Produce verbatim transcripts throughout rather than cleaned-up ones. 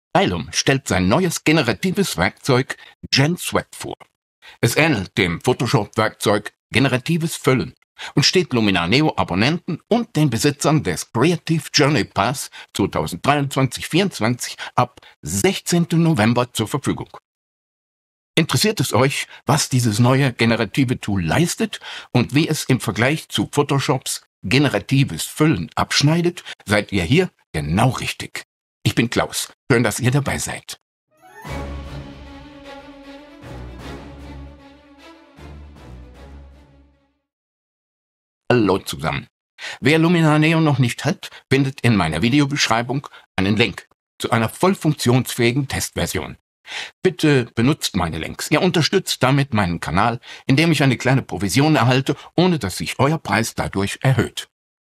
Asylum stellt sein neues generatives Werkzeug GenSwap vor. Es ähnelt dem Photoshop-Werkzeug generatives Füllen und steht Luminar Neo-Abonnenten und den Besitzern des Creative Journey Pass zwanzig dreiundzwanzig vierundzwanzig ab sechzehnten November zur Verfügung. Interessiert es euch, was dieses neue generative Tool leistet und wie es im Vergleich zu Photoshops generatives Füllen abschneidet, seid ihr hier genau richtig. Ich bin Klaus. Schön, dass ihr dabei seid. Hallo zusammen. Wer Luminar Neo noch nicht hat, findet in meiner Videobeschreibung einen Link zu einer voll funktionsfähigen Testversion. Bitte benutzt meine Links. Ihr unterstützt damit meinen Kanal, indem ich eine kleine Provision erhalte, ohne dass sich euer Preis dadurch erhöht.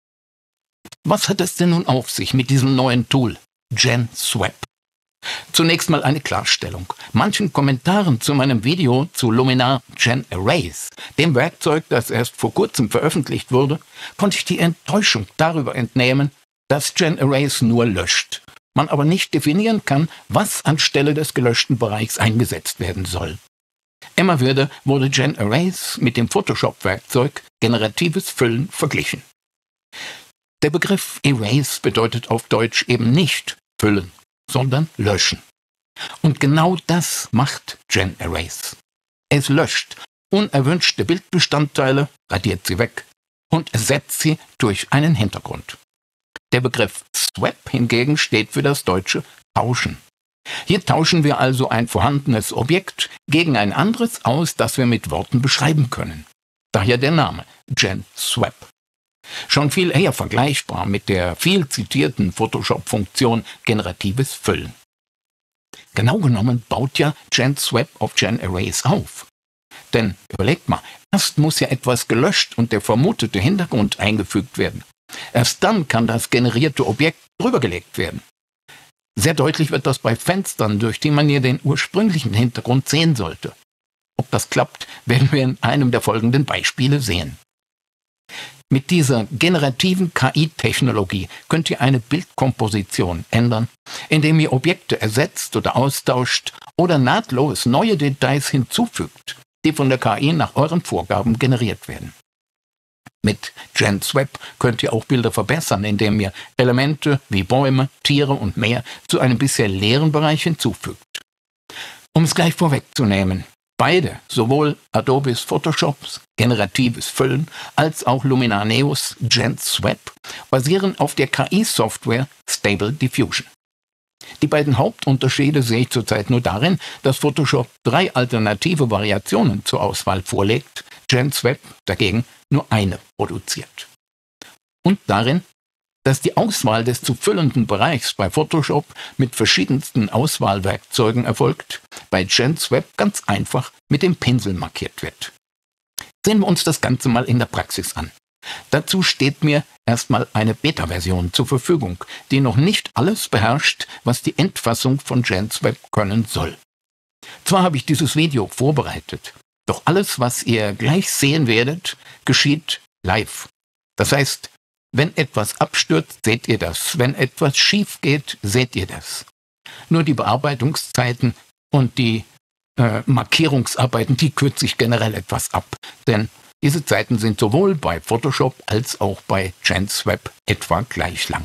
Was hat es denn nun auf sich mit diesem neuen Tool, GenSwap? Zunächst mal eine Klarstellung. Manchen Kommentaren zu meinem Video zu Luminar GenErase, dem Werkzeug, das erst vor kurzem veröffentlicht wurde, konnte ich die Enttäuschung darüber entnehmen, dass GenErase nur löscht, man aber nicht definieren kann, was anstelle des gelöschten Bereichs eingesetzt werden soll. Immer wieder wurde GenErase mit dem Photoshop-Werkzeug generatives Füllen verglichen. Der Begriff Erase bedeutet auf Deutsch eben nicht füllen, sondern löschen. Und genau das macht GenErase. Es löscht unerwünschte Bildbestandteile, radiert sie weg und ersetzt sie durch einen Hintergrund. Der Begriff Swap hingegen steht für das deutsche Tauschen. Hier tauschen wir also ein vorhandenes Objekt gegen ein anderes aus, das wir mit Worten beschreiben können. Daher der Name GenSwap. Schon viel eher vergleichbar mit der viel zitierten Photoshop-Funktion generatives Füllen. Genau genommen baut ja GenSwap auf GenErase auf. Denn überlegt mal, erst muss ja etwas gelöscht und der vermutete Hintergrund eingefügt werden. Erst dann kann das generierte Objekt drübergelegt werden. Sehr deutlich wird das bei Fenstern, durch die man hier den ursprünglichen Hintergrund sehen sollte. Ob das klappt, werden wir in einem der folgenden Beispiele sehen. Mit dieser generativen K I-Technologie könnt ihr eine Bildkomposition ändern, indem ihr Objekte ersetzt oder austauscht oder nahtlos neue Details hinzufügt, die von der K I nach euren Vorgaben generiert werden. Mit GenSwap könnt ihr auch Bilder verbessern, indem ihr Elemente wie Bäume, Tiere und mehr zu einem bisher leeren Bereich hinzufügt. Um es gleich vorwegzunehmen, beide, sowohl Adobes Photoshops generatives Füllen als auch Luminar Neos GenSwap, basieren auf der K I-Software Stable Diffusion. Die beiden Hauptunterschiede sehe ich zurzeit nur darin, dass Photoshop drei alternative Variationen zur Auswahl vorlegt, GenSwap dagegen nur eine produziert. Und darin, dass die Auswahl des zu füllenden Bereichs bei Photoshop mit verschiedensten Auswahlwerkzeugen erfolgt, bei GenSwap ganz einfach mit dem Pinsel markiert wird. Sehen wir uns das Ganze mal in der Praxis an. Dazu steht mir erstmal eine Beta-Version zur Verfügung, die noch nicht alles beherrscht, was die Endfassung von GenSwap können soll. Zwar habe ich dieses Video vorbereitet, doch alles, was ihr gleich sehen werdet, geschieht live. Das heißt, wenn etwas abstürzt, seht ihr das. Wenn etwas schief geht, seht ihr das. Nur die Bearbeitungszeiten und die äh, Markierungsarbeiten, die kürze ich generell etwas ab. Denn diese Zeiten sind sowohl bei Photoshop als auch bei GenSwap etwa gleich lang.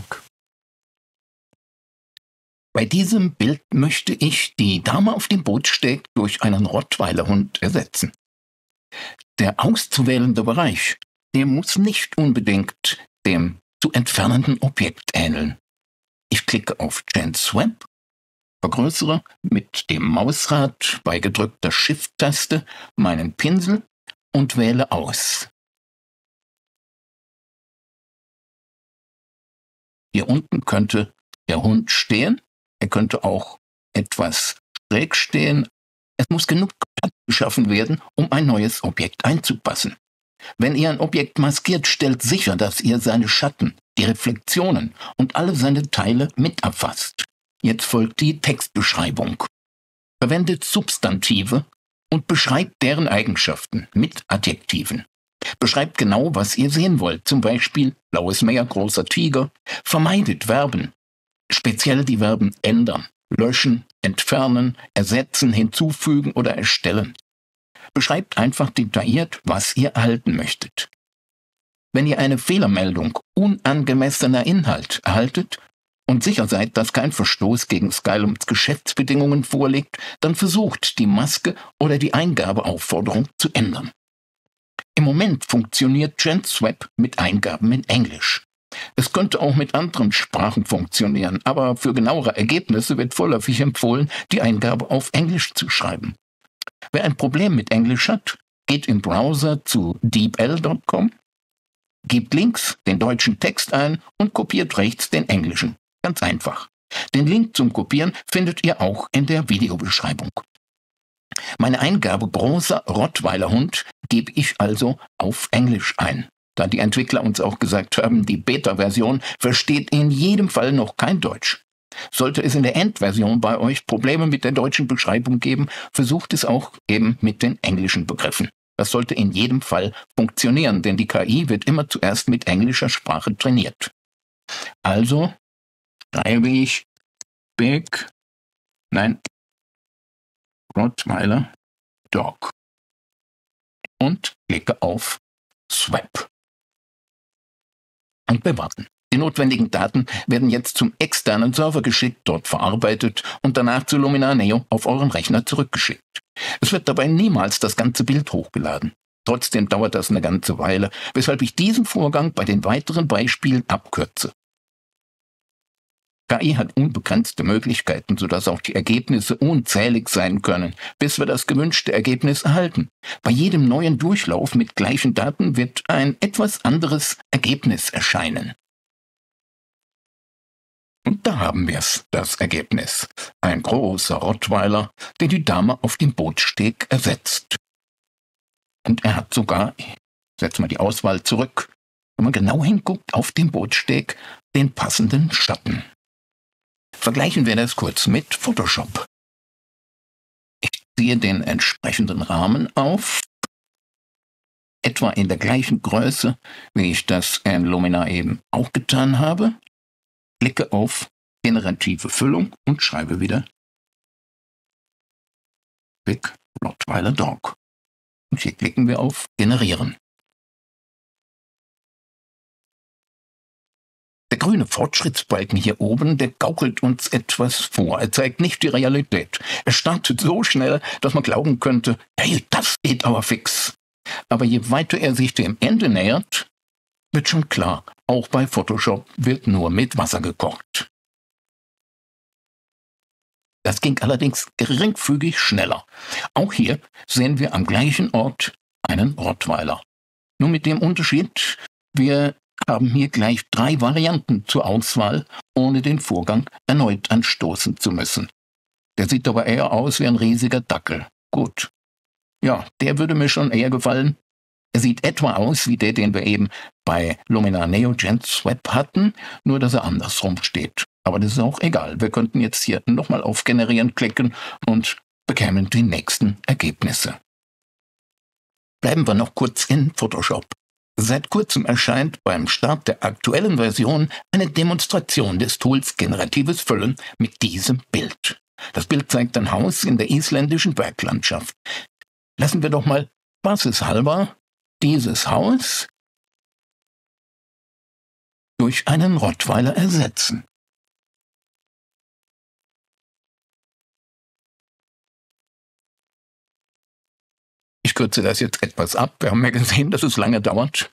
Bei diesem Bild möchte ich die Dame auf dem Bootssteg durch einen Rottweilerhund ersetzen. Der auszuwählende Bereich, der muss nicht unbedingt dem zu entfernenden Objekt ähneln. Ich klicke auf GenSwap, vergrößere mit dem Mausrad bei gedrückter Shift-Taste meinen Pinsel und wähle aus. Hier unten könnte der Hund stehen. Er könnte auch etwas schräg stehen. Es muss genug Platz geschaffen werden, um ein neues Objekt einzupassen. Wenn ihr ein Objekt maskiert, stellt sicher, dass ihr seine Schatten, die Reflexionen und alle seine Teile mit erfasst. Jetzt folgt die Textbeschreibung. Verwendet Substantive und beschreibt deren Eigenschaften mit Adjektiven. Beschreibt genau, was ihr sehen wollt, zum Beispiel blaues Meer, großer Tiger. Vermeidet Verben, speziell die Verben ändern, löschen, entfernen, ersetzen, hinzufügen oder erstellen. Beschreibt einfach detailliert, was ihr erhalten möchtet. Wenn ihr eine Fehlermeldung unangemessener Inhalt erhaltet und sicher seid, dass kein Verstoß gegen Skylums Geschäftsbedingungen vorliegt, dann versucht, die Maske oder die Eingabeaufforderung zu ändern. Im Moment funktioniert GenSwap mit Eingaben in Englisch. Es könnte auch mit anderen Sprachen funktionieren, aber für genauere Ergebnisse wird vorläufig empfohlen, die Eingabe auf Englisch zu schreiben. Wer ein Problem mit Englisch hat, geht im Browser zu deepl punkt com, gebt links den deutschen Text ein und kopiert rechts den englischen. Ganz einfach. Den Link zum Kopieren findet ihr auch in der Videobeschreibung. Meine Eingabe großer Rottweiler-Hund gebe ich also auf Englisch ein, da die Entwickler uns auch gesagt haben, die Beta-Version versteht in jedem Fall noch kein Deutsch. Sollte es in der Endversion bei euch Probleme mit der deutschen Beschreibung geben, versucht es auch eben mit den englischen Begriffen. Das sollte in jedem Fall funktionieren, denn die K I wird immer zuerst mit englischer Sprache trainiert. Also schreibe ich Big, nein, Rottweiler Dog und klicke auf Swap. Und wir warten. Die notwendigen Daten werden jetzt zum externen Server geschickt, dort verarbeitet und danach zu Luminar Neo auf euren Rechner zurückgeschickt. Es wird dabei niemals das ganze Bild hochgeladen. Trotzdem dauert das eine ganze Weile, weshalb ich diesen Vorgang bei den weiteren Beispielen abkürze. K I hat unbegrenzte Möglichkeiten, sodass auch die Ergebnisse unzählig sein können, bis wir das gewünschte Ergebnis erhalten. Bei jedem neuen Durchlauf mit gleichen Daten wird ein etwas anderes Ergebnis erscheinen. Und da haben wir es, das Ergebnis. Ein großer Rottweiler, der die Dame auf dem Bootssteg ersetzt. Und er hat sogar, ich setze mal die Auswahl zurück, wenn man genau hinguckt, auf dem Bootssteg den passenden Schatten. Vergleichen wir das kurz mit Photoshop. Ich ziehe den entsprechenden Rahmen auf, etwa in der gleichen Größe, wie ich das in Luminar eben auch getan habe. Klicke auf generative Füllung und schreibe wieder Big Rottweiler Dog. Und hier klicken wir auf Generieren. Der grüne Fortschrittsbalken hier oben, der gaukelt uns etwas vor. Er zeigt nicht die Realität. Er startet so schnell, dass man glauben könnte, hey, das geht aber fix. Aber je weiter er sich dem Ende nähert, wird schon klar, auch bei Photoshop wird nur mit Wasser gekocht. Das ging allerdings geringfügig schneller. Auch hier sehen wir am gleichen Ort einen Rottweiler. Nur mit dem Unterschied, wir haben hier gleich drei Varianten zur Auswahl, ohne den Vorgang erneut anstoßen zu müssen. Der sieht aber eher aus wie ein riesiger Dackel. Gut. Ja, der würde mir schon eher gefallen. Er sieht etwa aus wie der, den wir eben bei Luminar Neo GenSwap hatten, nur dass er andersrum steht. Aber das ist auch egal. Wir könnten jetzt hier nochmal auf Generieren klicken und bekämen die nächsten Ergebnisse. Bleiben wir noch kurz in Photoshop. Seit kurzem erscheint beim Start der aktuellen Version eine Demonstration des Tools Generatives Füllen mit diesem Bild. Das Bild zeigt ein Haus in der isländischen Berglandschaft. Lassen wir doch mal spaßeshalber dieses Haus durch einen Rottweiler ersetzen. Ich kürze das jetzt etwas ab. Wir haben ja gesehen, dass es lange dauert.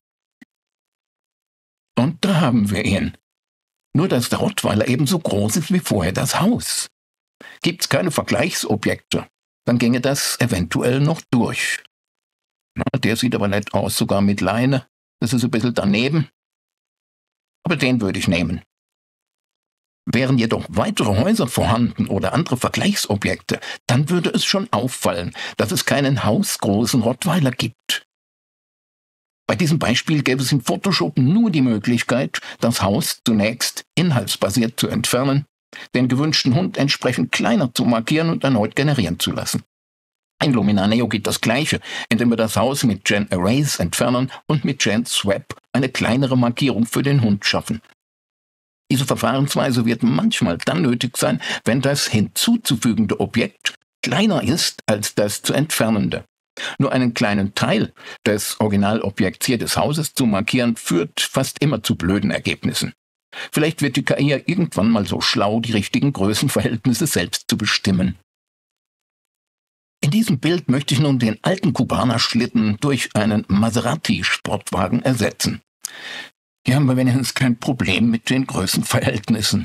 Und da haben wir ihn. Nur, dass der Rottweiler ebenso groß ist wie vorher das Haus. Gibt's keine Vergleichsobjekte, dann ginge das eventuell noch durch. Na, der sieht aber nett aus, sogar mit Leine. Das ist ein bisschen daneben. Aber den würde ich nehmen. Wären jedoch weitere Häuser vorhanden oder andere Vergleichsobjekte, dann würde es schon auffallen, dass es keinen hausgroßen Rottweiler gibt. Bei diesem Beispiel gäbe es in Photoshop nur die Möglichkeit, das Haus zunächst inhaltsbasiert zu entfernen, den gewünschten Hund entsprechend kleiner zu markieren und erneut generieren zu lassen. In Luminar Neo geht das Gleiche, indem wir das Haus mit Gen Erase entfernen und mit Gen Swap eine kleinere Markierung für den Hund schaffen. Diese Verfahrensweise wird manchmal dann nötig sein, wenn das hinzuzufügende Objekt kleiner ist als das zu entfernende. Nur einen kleinen Teil des Originalobjekts hier des Hauses zu markieren, führt fast immer zu blöden Ergebnissen. Vielleicht wird die K I ja irgendwann mal so schlau, die richtigen Größenverhältnisse selbst zu bestimmen. In diesem Bild möchte ich nun den alten Kubaner-Schlitten durch einen Maserati-Sportwagen ersetzen. Hier haben wir wenigstens kein Problem mit den Größenverhältnissen.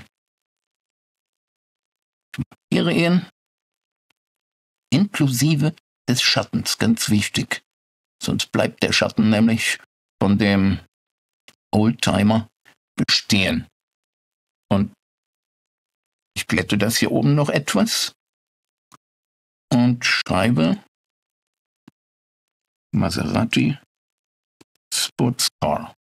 Ich markiere ihn inklusive des Schattens, ganz wichtig. Sonst bleibt der Schatten nämlich von dem Oldtimer bestehen. Und ich glätte das hier oben noch etwas und schreibe Maserati Sportscar.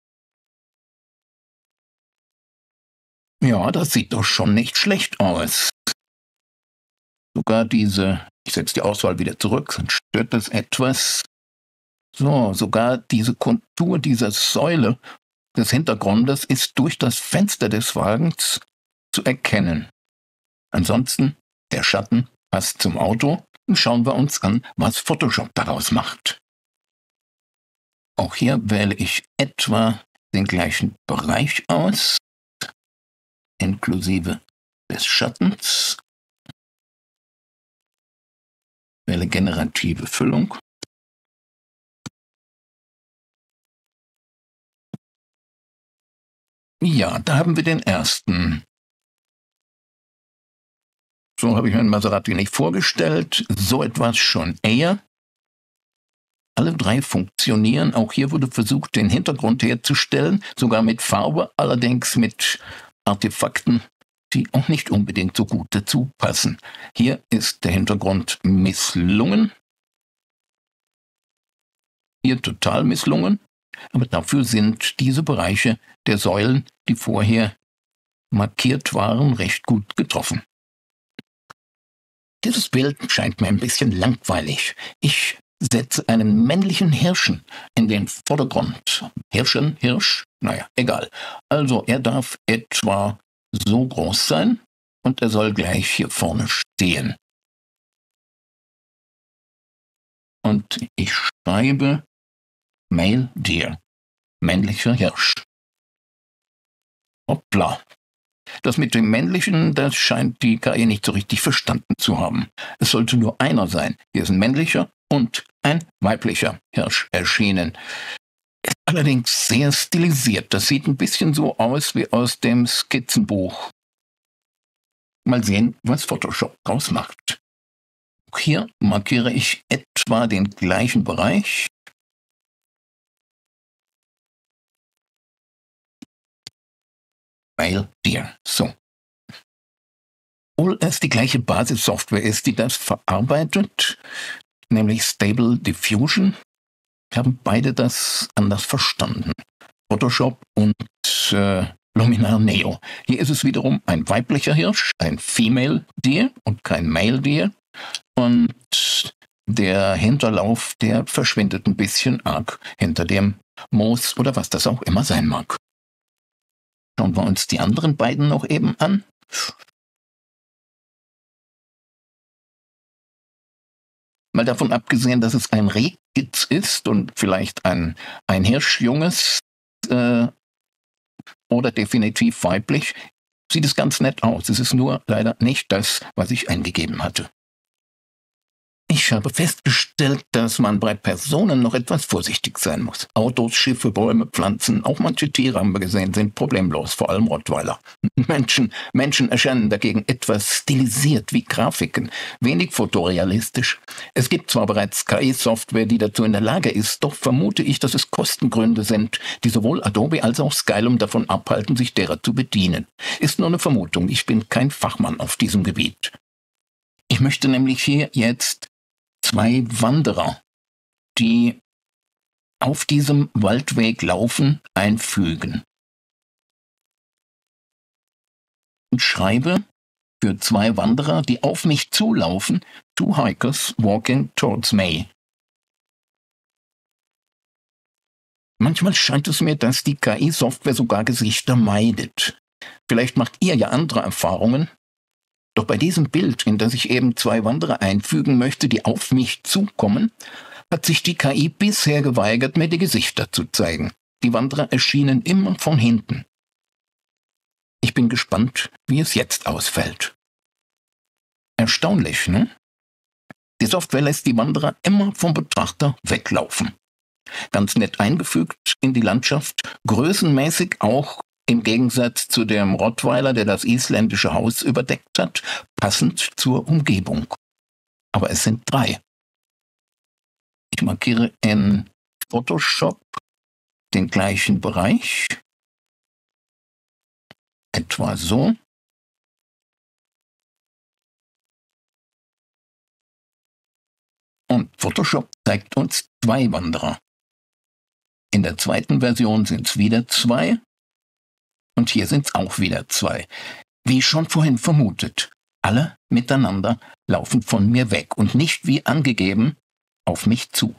Ja, das sieht doch schon nicht schlecht aus. Sogar diese, ich setze die Auswahl wieder zurück, sonst stört das etwas. So, sogar diese Kontur dieser Säule des Hintergrundes ist durch das Fenster des Wagens zu erkennen. Ansonsten, der Schatten passt zum Auto und schauen wir uns an, was Photoshop daraus macht. Auch hier wähle ich etwa den gleichen Bereich aus, inklusive des Schattens. Wähle generative Füllung. Ja, da haben wir den ersten. So habe ich mir einen Maserati nicht vorgestellt. So etwas schon eher. Alle drei funktionieren. Auch hier wurde versucht, den Hintergrund herzustellen, sogar mit Farbe, allerdings mit Artefakten, die auch nicht unbedingt so gut dazu passen. Hier ist der Hintergrund misslungen. Hier total misslungen. Aber dafür sind diese Bereiche der Säulen, die vorher markiert waren, recht gut getroffen. Dieses Bild scheint mir ein bisschen langweilig. Ich setze einen männlichen Hirschen in den Vordergrund. Hirschen, Hirsch, naja, egal. Also er darf etwa so groß sein und er soll gleich hier vorne stehen. Und ich schreibe Male Deer, männlicher Hirsch. Hoppla. Das mit dem männlichen, das scheint die K I nicht so richtig verstanden zu haben. Es sollte nur einer sein. Hier ist ein männlicher und ein weiblicher Hirsch erschienen. Ist allerdings sehr stilisiert. Das sieht ein bisschen so aus wie aus dem Skizzenbuch. Mal sehen, was Photoshop draus macht. Auch hier markiere ich etwa den gleichen Bereich. Male Deer. So. Obwohl es die gleiche Basissoftware ist, die das verarbeitet, nämlich Stable Diffusion, haben beide das anders verstanden. Photoshop und äh, Luminar Neo. Hier ist es wiederum ein weiblicher Hirsch, ein Female Deer und kein Male Deer. Und der Hinterlauf, der verschwindet ein bisschen arg hinter dem Moos oder was das auch immer sein mag. Schauen wir uns die anderen beiden noch eben an. Mal davon abgesehen, dass es ein Rehkitz ist und vielleicht ein, ein Hirschjunges äh, oder definitiv weiblich, sieht es ganz nett aus. Es ist nur leider nicht das, was ich eingegeben hatte. Ich habe festgestellt, dass man bei Personen noch etwas vorsichtig sein muss. Autos, Schiffe, Bäume, Pflanzen, auch manche Tiere haben wir gesehen, sind problemlos, vor allem Rottweiler. Menschen, Menschen erscheinen dagegen etwas stilisiert wie Grafiken, wenig fotorealistisch. Es gibt zwar bereits K I-Software, die dazu in der Lage ist, doch vermute ich, dass es Kostengründe sind, die sowohl Adobe als auch Skylum davon abhalten, sich derer zu bedienen. Ist nur eine Vermutung, ich bin kein Fachmann auf diesem Gebiet. Ich möchte nämlich hier jetzt zwei Wanderer, die auf diesem Waldweg laufen, einfügen. Und schreibe für zwei Wanderer, die auf mich zulaufen, two hikers walking towards me. Manchmal scheint es mir, dass die K I-Software sogar Gesichter meidet. Vielleicht macht ihr ja andere Erfahrungen. Doch bei diesem Bild, in das ich eben zwei Wanderer einfügen möchte, die auf mich zukommen, hat sich die K I bisher geweigert, mir die Gesichter zu zeigen. Die Wanderer erschienen immer von hinten. Ich bin gespannt, wie es jetzt ausfällt. Erstaunlich, ne? Die Software lässt die Wanderer immer vom Betrachter weglaufen. Ganz nett eingefügt in die Landschaft, größenmäßig auch im Gegensatz zu dem Rottweiler, der das isländische Haus überdeckt hat, passend zur Umgebung. Aber es sind drei. Ich markiere in Photoshop den gleichen Bereich, etwa so. Und Photoshop zeigt uns zwei Wanderer. In der zweiten Version sind es wieder zwei und hier sind es auch wieder zwei. Wie schon vorhin vermutet, alle miteinander laufen von mir weg und nicht wie angegeben auf mich zu.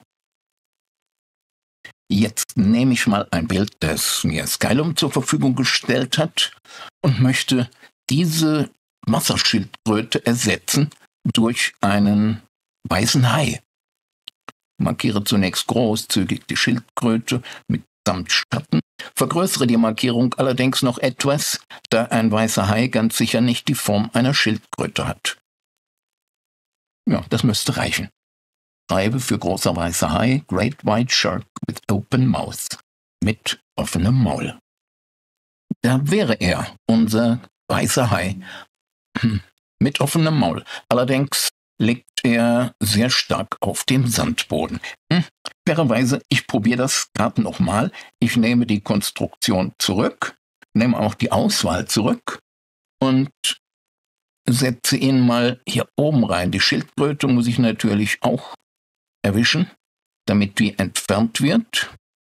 Jetzt nehme ich mal ein Bild, das mir Skylum zur Verfügung gestellt hat und möchte diese Wasserschildkröte ersetzen durch einen weißen Hai. Markiere zunächst großzügig die Schildkröte mitsamt Schatten, vergrößere die Markierung allerdings noch etwas, da ein weißer Hai ganz sicher nicht die Form einer Schildkröte hat. Ja, das müsste reichen. Schreibe für großer weißer Hai, Great White Shark with Open Mouth, mit offenem Maul. Da wäre er, unser weißer Hai, mit offenem Maul. Allerdings liegt er sehr stark auf dem Sandboden. Hm, fairerweise, ich probiere das gerade nochmal. Ich nehme die Konstruktion zurück, nehme auch die Auswahl zurück und setze ihn mal hier oben rein. Die Schildkröte muss ich natürlich auch erwischen, damit die entfernt wird.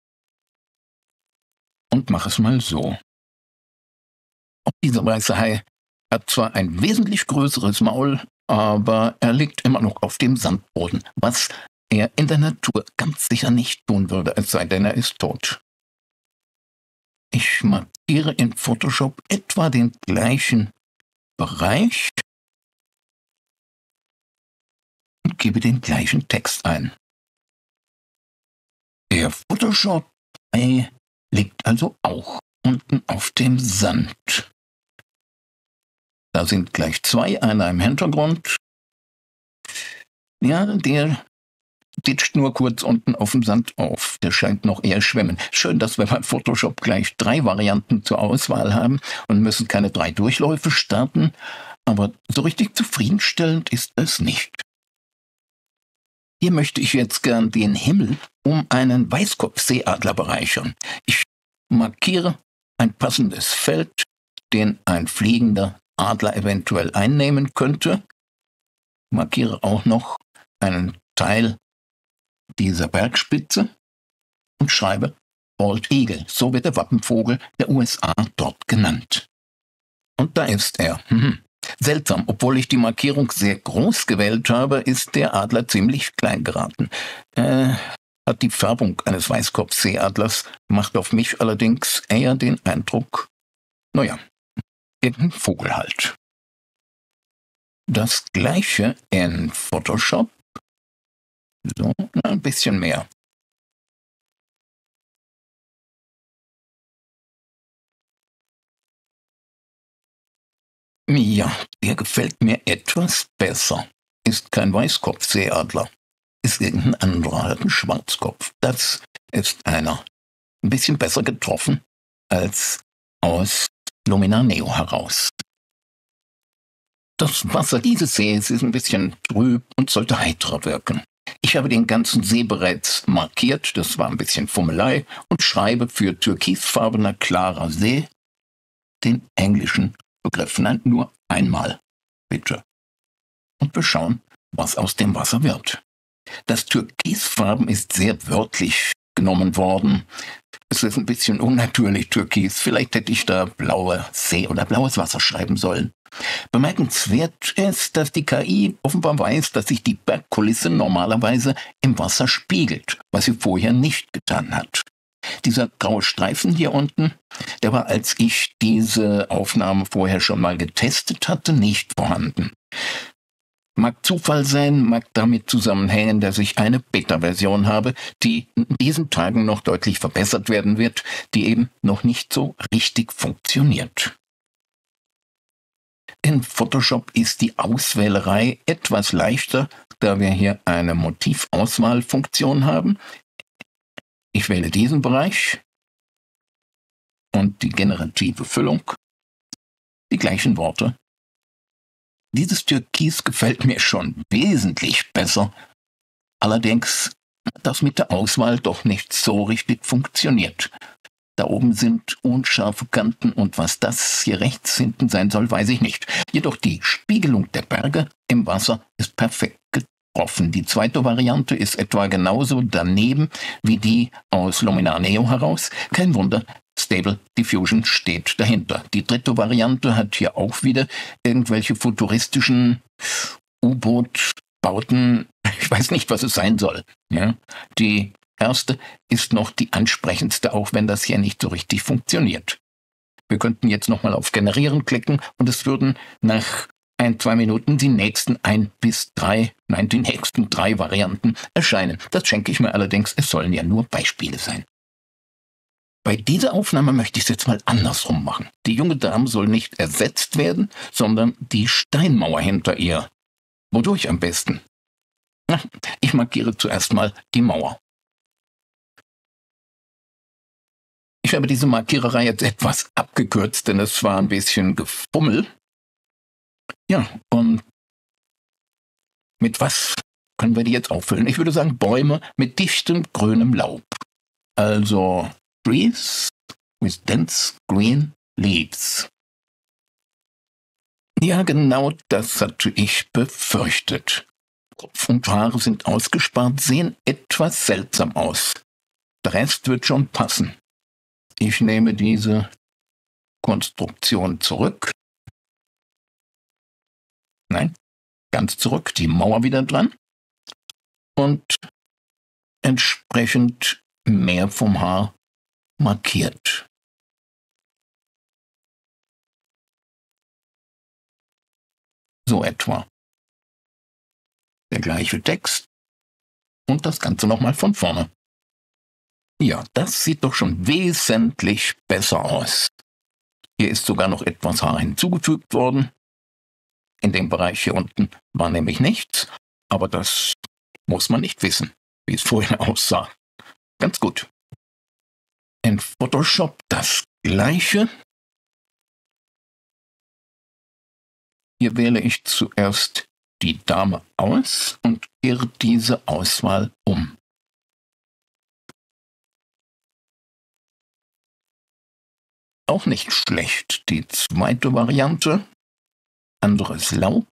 Und mache es mal so. Auch dieser weiße Hai hat zwar ein wesentlich größeres Maul, aber er liegt immer noch auf dem Sandboden, was er in der Natur ganz sicher nicht tun würde, es sei denn, er ist tot. Ich markiere in Photoshop etwa den gleichen Bereich und gebe den gleichen Text ein. Der Photoshop liegt also auch unten auf dem Sand. Da sind gleich zwei, einer im Hintergrund. Ja, der ditcht nur kurz unten auf dem Sand auf. Der scheint noch eher schwimmen. Schön, dass wir bei Photoshop gleich drei Varianten zur Auswahl haben und müssen keine drei Durchläufe starten. Aber so richtig zufriedenstellend ist es nicht. Hier möchte ich jetzt gern den Himmel um einen Weißkopfseeadler bereichern. Ich markiere ein passendes Feld, den ein fliegender Adler eventuell einnehmen könnte. Markiere auch noch einen Teil dieser Bergspitze und schreibe Bald Eagle. So wird der Wappenvogel der U S A dort genannt. Und da ist er. Hm. Seltsam, obwohl ich die Markierung sehr groß gewählt habe, ist der Adler ziemlich klein geraten. Äh, hat die Färbung eines Weißkopfseeadlers, macht auf mich allerdings eher den Eindruck, naja, irgendein Vogel halt. Das gleiche in Photoshop. So, ein bisschen mehr. Ja, der gefällt mir etwas besser. Ist kein Weißkopfseeadler. Ist irgendein anderer, hat einen Schwarzkopf. Das ist einer. Ein bisschen besser getroffen als aus Lumina Neo heraus. Das Wasser dieses Sees ist ein bisschen trüb und sollte heiterer wirken. Ich habe den ganzen See bereits markiert, das war ein bisschen Fummelei, und schreibe für türkisfarbener klarer See den englischen Begriff. Nein, nur einmal, bitte. Und wir schauen, was aus dem Wasser wird. Das Türkisfarben ist sehr wörtlich genommen worden. Es ist ein bisschen unnatürlich türkis. Vielleicht hätte ich da blauer See oder blaues Wasser schreiben sollen. Bemerkenswert ist, dass die K I offenbar weiß, dass sich die Bergkulisse normalerweise im Wasser spiegelt, was sie vorher nicht getan hat. Dieser graue Streifen hier unten, der war, als ich diese Aufnahme vorher schon mal getestet hatte, nicht vorhanden. Mag Zufall sein, mag damit zusammenhängen, dass ich eine Beta-Version habe, die in diesen Tagen noch deutlich verbessert werden wird, die eben noch nicht so richtig funktioniert. In Photoshop ist die Auswählerei etwas leichter, da wir hier eine Motivauswahlfunktion haben. Ich wähle diesen Bereich und die generative Füllung, die gleichen Worte. Dieses Türkis gefällt mir schon wesentlich besser, allerdings hat das mit der Auswahl doch nicht so richtig funktioniert. Da oben sind unscharfe Kanten und was das hier rechts hinten sein soll, weiß ich nicht. Jedoch die Spiegelung der Berge im Wasser ist perfekt getroffen. Die zweite Variante ist etwa genauso daneben wie die aus Luminar Neo heraus. Kein Wunder, Stable Diffusion steht dahinter. Die dritte Variante hat hier auch wieder irgendwelche futuristischen U-Boot-Bauten. Ich weiß nicht, was es sein soll. Ja? Die erste ist noch die ansprechendste, auch wenn das hier nicht so richtig funktioniert. Wir könnten jetzt nochmal auf Generieren klicken und es würden nach ein, zwei Minuten die nächsten ein bis drei, nein, die nächsten drei Varianten erscheinen. Das schenke ich mir allerdings, es sollen ja nur Beispiele sein. Bei dieser Aufnahme möchte ich es jetzt mal andersrum machen. Die junge Dame soll nicht ersetzt werden, sondern die Steinmauer hinter ihr. Wodurch am besten? Na, ich markiere zuerst mal die Mauer. Ich habe diese Markiererei jetzt etwas abgekürzt, denn es war ein bisschen Gefummel. Ja, und mit was können wir die jetzt auffüllen? Ich würde sagen Bäume mit dichtem grünem Laub. Also Trees with dense green leaves. Ja, genau das hatte ich befürchtet. Kopf und Haare sind ausgespart, sehen etwas seltsam aus. Der Rest wird schon passen. Ich nehme diese Konstruktion zurück. Nein, ganz zurück, die Mauer wieder dran. Und entsprechend mehr vom Haar markiert. So etwa. Der gleiche Text und das Ganze nochmal von vorne. Ja, das sieht doch schon wesentlich besser aus. Hier ist sogar noch etwas Haar hinzugefügt worden. In dem Bereich hier unten war nämlich nichts, aber das muss man nicht wissen, wie es vorher aussah. Ganz gut. In Photoshop das Gleiche. Hier wähle ich zuerst die Dame aus und kehre diese Auswahl um. Auch nicht schlecht. Die zweite Variante. Anderes Laub.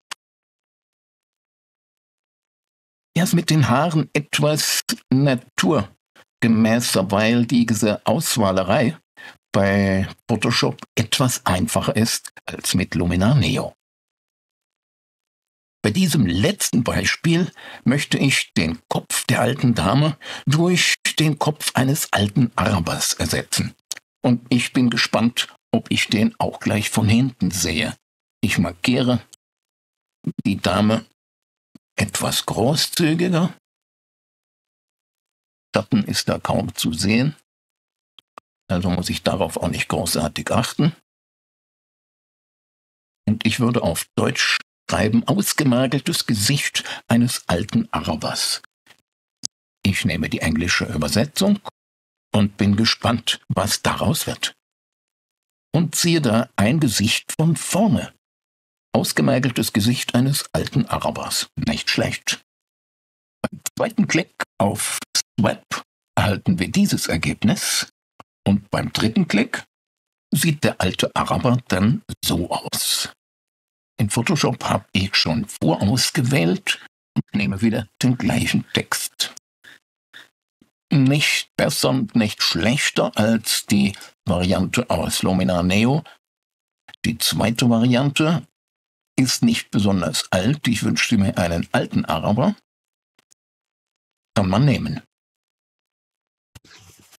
Ja, ist mit den Haaren etwas naturgemäßer, weil diese Auswahlerei bei Photoshop etwas einfacher ist als mit Luminar Neo. Bei diesem letzten Beispiel möchte ich den Kopf der alten Dame durch den Kopf eines alten Arabers ersetzen. Und ich bin gespannt, ob ich den auch gleich von hinten sehe. Ich markiere die Dame etwas großzügiger. Schatten ist da kaum zu sehen. Also muss ich darauf auch nicht großartig achten. Und ich würde auf Deutsch schreiben, ausgemergeltes Gesicht eines alten Arabers. Ich nehme die englische Übersetzung und bin gespannt, was daraus wird. Und siehe da, ein Gesicht von vorne. Ausgemergeltes Gesicht eines alten Arabers. Nicht schlecht. Beim zweiten Klick auf Swap erhalten wir dieses Ergebnis. Und beim dritten Klick sieht der alte Araber dann so aus. In Photoshop habe ich schon vorausgewählt und nehme wieder den gleichen Text. Nicht besser und nicht schlechter als die Variante aus Luminar Neo. Die zweite Variante ist nicht besonders alt. Ich wünschte mir einen alten Araber. Kann man nehmen.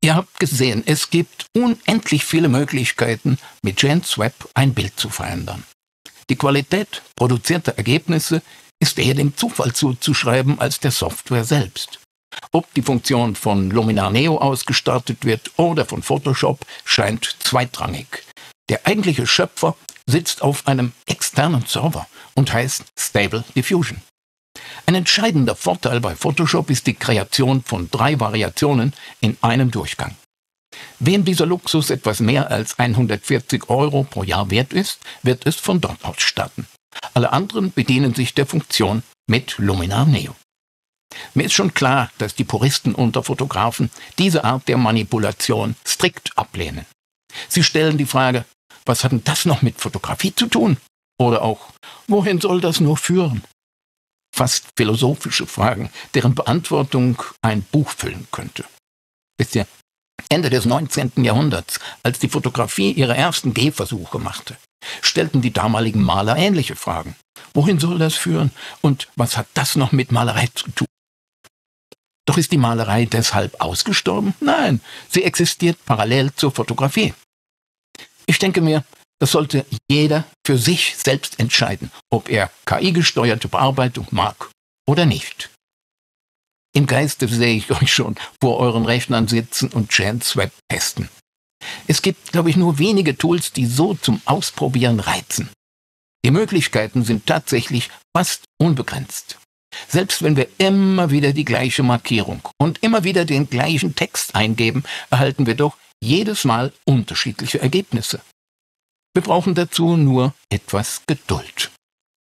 Ihr habt gesehen, es gibt unendlich viele Möglichkeiten, mit GenSwap ein Bild zu verändern. Die Qualität produzierter Ergebnisse ist eher dem Zufall zuzuschreiben als der Software selbst. Ob die Funktion von Luminar Neo ausgestartet wird oder von Photoshop, scheint zweitrangig. Der eigentliche Schöpfer sitzt auf einem externen Server und heißt Stable Diffusion. Ein entscheidender Vorteil bei Photoshop ist die Kreation von drei Variationen in einem Durchgang. Wem dieser Luxus etwas mehr als hundertvierzig Euro pro Jahr wert ist, wird es von dort aus starten. Alle anderen bedienen sich der Funktion mit Luminar Neo. Mir ist schon klar, dass die Puristen unter Fotografen diese Art der Manipulation strikt ablehnen. Sie stellen die Frage, was hat denn das noch mit Fotografie zu tun? Oder auch, wohin soll das nur führen? Fast philosophische Fragen, deren Beantwortung ein Buch füllen könnte. Wisst ihr, Ende des neunzehnten Jahrhunderts, als die Fotografie ihre ersten Gehversuche machte, stellten die damaligen Maler ähnliche Fragen. Wohin soll das führen? Und was hat das noch mit Malerei zu tun? Doch ist die Malerei deshalb ausgestorben? Nein, sie existiert parallel zur Fotografie. Ich denke mir, das sollte jeder für sich selbst entscheiden, ob er K I-gesteuerte Bearbeitung mag oder nicht. Im Geiste sehe ich euch schon vor euren Rechnern sitzen und GenSwap testen. Es gibt, glaube ich, nur wenige Tools, die so zum Ausprobieren reizen. Die Möglichkeiten sind tatsächlich fast unbegrenzt. Selbst wenn wir immer wieder die gleiche Markierung und immer wieder den gleichen Text eingeben, erhalten wir doch jedes Mal unterschiedliche Ergebnisse. Wir brauchen dazu nur etwas Geduld.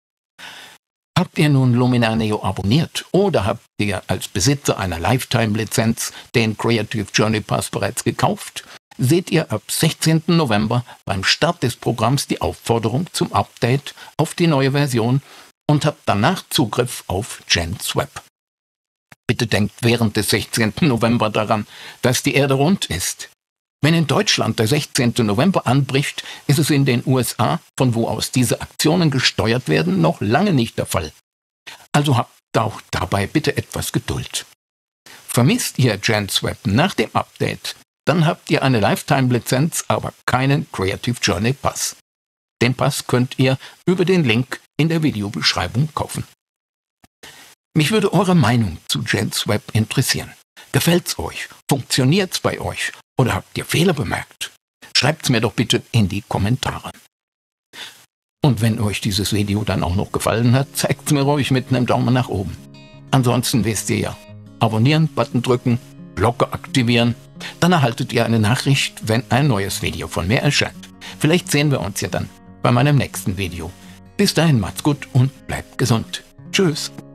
Habt ihr nun Luminar Neo abonniert oder habt ihr als Besitzer einer Lifetime-Lizenz den Creative Journey Pass bereits gekauft, seht ihr ab sechzehnten November beim Start des Programms die Aufforderung zum Update auf die neue Version und habt danach Zugriff auf GenSwap. Bitte denkt während des sechzehnten November daran, dass die Erde rund ist. Wenn in Deutschland der sechzehnte November anbricht, ist es in den U S A, von wo aus diese Aktionen gesteuert werden, noch lange nicht der Fall. Also habt auch dabei bitte etwas Geduld. Vermisst ihr GenSwap nach dem Update, dann habt ihr eine Lifetime-Lizenz, aber keinen Creative Journey Pass. Den Pass könnt ihr über den Link in der Videobeschreibung kaufen. Mich würde eure Meinung zu GenSwap interessieren. Gefällt's euch? Funktioniert's bei euch? Oder habt ihr Fehler bemerkt? Schreibt's mir doch bitte in die Kommentare. Und wenn euch dieses Video dann auch noch gefallen hat, zeigt's mir ruhig mit einem Daumen nach oben. Ansonsten wisst ihr ja, Abonnieren-Button drücken, Glocke aktivieren, dann erhaltet ihr eine Nachricht, wenn ein neues Video von mir erscheint. Vielleicht sehen wir uns ja dann bei meinem nächsten Video. Bis dahin macht's gut und bleibt gesund. Tschüss.